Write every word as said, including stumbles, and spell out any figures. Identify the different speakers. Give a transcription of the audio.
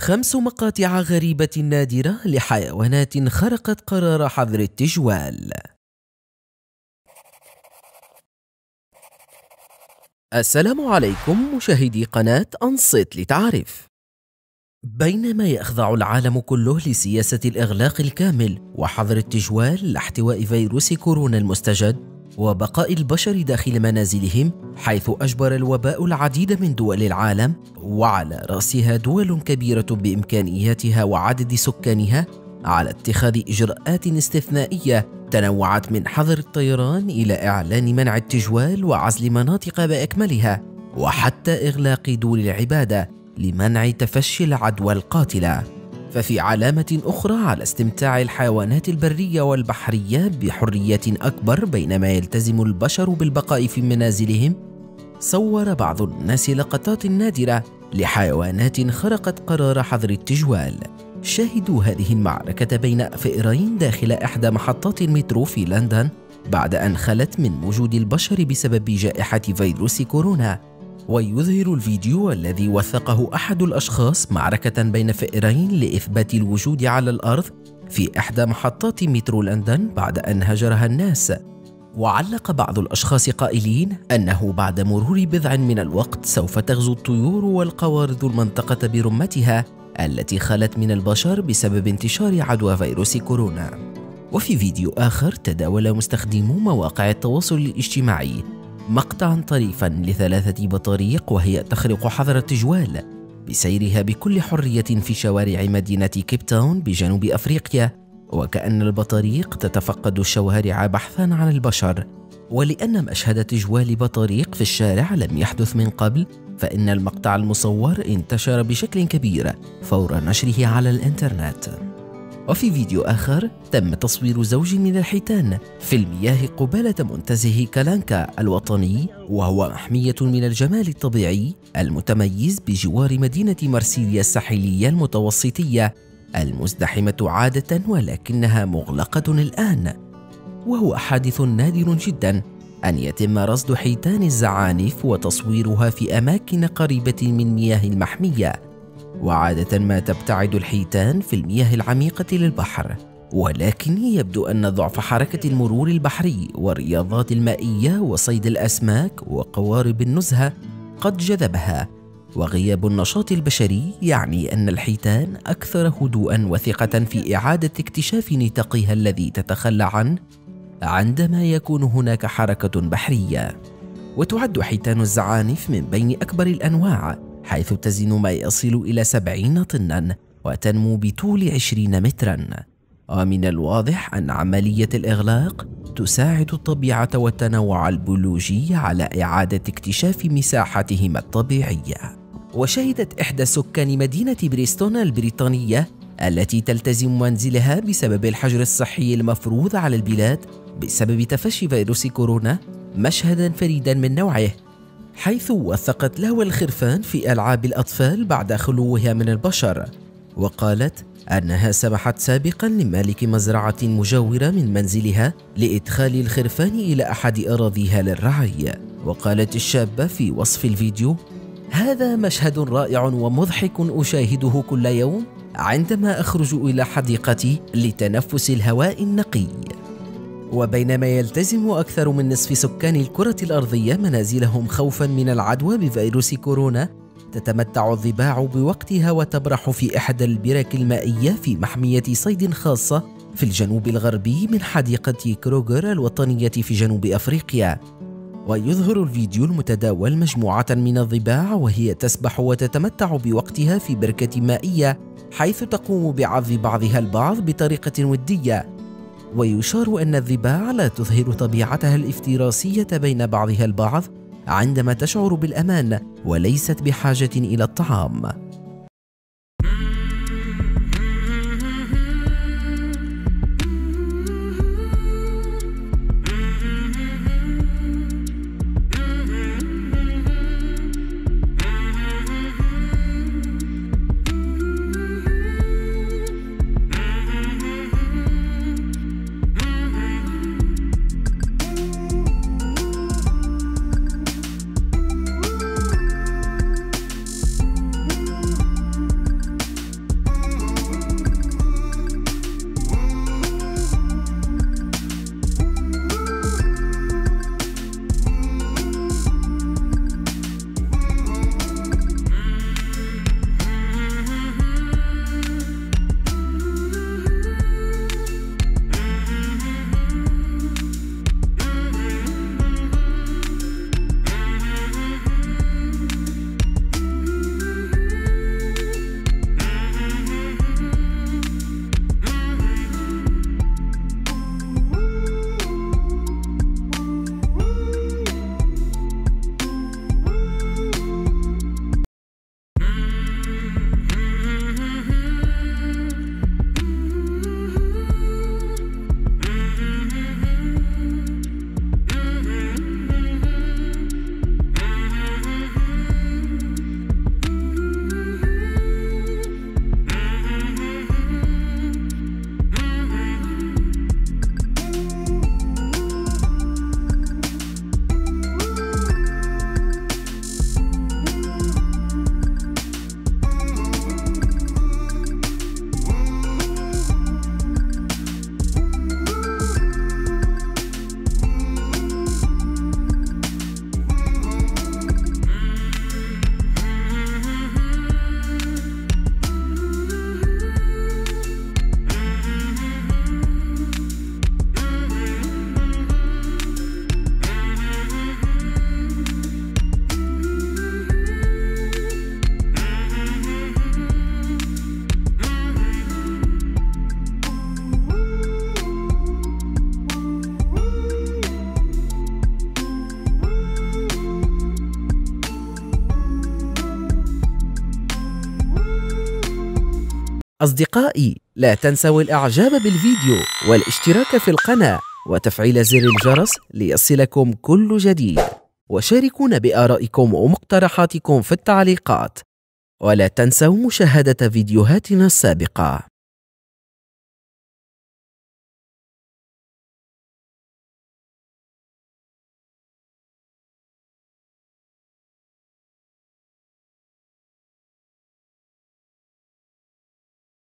Speaker 1: خمس مقاطع غريبة نادرة لحيوانات خرقت قرار حظر التجوال. السلام عليكم مشاهدي قناة أنصت لتعرف. بينما يخضع العالم كله لسياسة الإغلاق الكامل وحظر التجوال لاحتواء فيروس كورونا المستجد وبقاء البشر داخل منازلهم، حيث أجبر الوباء العديد من دول العالم وعلى رأسها دول كبيرة بإمكانياتها وعدد سكانها على اتخاذ إجراءات استثنائية تنوعت من حظر الطيران إلى إعلان منع التجوال وعزل مناطق بأكملها، وحتى إغلاق دور العبادة لمنع تفشي العدوى القاتلة. ففي علامة أخرى على استمتاع الحيوانات البرية والبحرية بحرية أكبر بينما يلتزم البشر بالبقاء في منازلهم، صور بعض الناس لقطات نادرة لحيوانات خرقت قرار حظر التجوال. شاهدوا هذه المعركة بين فئرين داخل إحدى محطات المترو في لندن بعد أن خلت من وجود البشر بسبب جائحة فيروس كورونا. ويظهر الفيديو الذي وثقه أحد الأشخاص معركة بين فئرين لإثبات الوجود على الأرض في إحدى محطات مترو لندن بعد أن هجرها الناس. وعلق بعض الأشخاص قائلين أنه بعد مرور بضع من الوقت سوف تغزو الطيور والقوارض المنطقة برمتها التي خلت من البشر بسبب انتشار عدوى فيروس كورونا. وفي فيديو آخر تداول مستخدمو مواقع التواصل الاجتماعي مقطعا طريفا لثلاثة بطاريق وهي تخرق حظر التجوال بسيرها بكل حرية في شوارع مدينة كيب تاون بجنوب أفريقيا، وكأن البطاريق تتفقد الشوارع بحثا عن البشر. ولأن مشهد تجوال بطاريق في الشارع لم يحدث من قبل، فإن المقطع المصور انتشر بشكل كبير فور نشره على الإنترنت. وفي فيديو آخر تم تصوير زوج من الحيتان في المياه قبالة منتزه كالانكا الوطني، وهو محمية من الجمال الطبيعي المتميز بجوار مدينة مرسيليا الساحلية المتوسطية المزدحمة عادة ولكنها مغلقة الآن. وهو حادث نادر جدا أن يتم رصد حيتان الزعانف وتصويرها في أماكن قريبة من مياه المحمية، وعادة ما تبتعد الحيتان في المياه العميقة للبحر، ولكن يبدو أن ضعف حركة المرور البحري والرياضات المائية وصيد الأسماك وقوارب النزهة قد جذبها. وغياب النشاط البشري يعني أن الحيتان أكثر هدوءا وثقة في إعادة اكتشاف نطاقها الذي تتخلى عنه عندما يكون هناك حركة بحرية. وتعد حيتان الزعانف من بين أكبر الأنواع، حيث تزن ما يصل إلى سبعين طناً وتنمو بطول عشرين متراً. ومن الواضح أن عملية الإغلاق تساعد الطبيعة والتنوع البيولوجي على إعادة اكتشاف مساحتهما الطبيعية. وشهدت إحدى سكان مدينة بريستون البريطانية التي تلتزم منزلها بسبب الحجر الصحي المفروض على البلاد بسبب تفشي فيروس كورونا مشهداً فريداً من نوعه، حيث وثقت لهو الخرفان في ألعاب الأطفال بعد خلوها من البشر. وقالت أنها سمحت سابقا لمالك مزرعة مجاورة من منزلها لإدخال الخرفان إلى أحد أراضيها للرعي. وقالت الشابة في وصف الفيديو: هذا مشهد رائع ومضحك أشاهده كل يوم عندما أخرج إلى حديقتي لتنفس الهواء النقي. وبينما يلتزم أكثر من نصف سكان الكرة الأرضية منازلهم خوفا من العدوى بفيروس كورونا، تتمتع الضباع بوقتها وتبرح في إحدى البرك المائية في محمية صيد خاصة في الجنوب الغربي من حديقة كروغر الوطنية في جنوب أفريقيا. ويظهر الفيديو المتداول مجموعة من الضباع وهي تسبح وتتمتع بوقتها في بركة مائية، حيث تقوم بعض بعضها البعض بطريقة ودية. ويشار أن الضباع لا تظهر طبيعتها الافتراسية بين بعضها البعض عندما تشعر بالأمان وليست بحاجة إلى الطعام. أصدقائي، لا تنسوا الإعجاب بالفيديو والاشتراك في القناة وتفعيل زر الجرس ليصلكم كل جديد، وشاركونا بآرائكم ومقترحاتكم في التعليقات، ولا تنسوا مشاهدة فيديوهاتنا السابقة.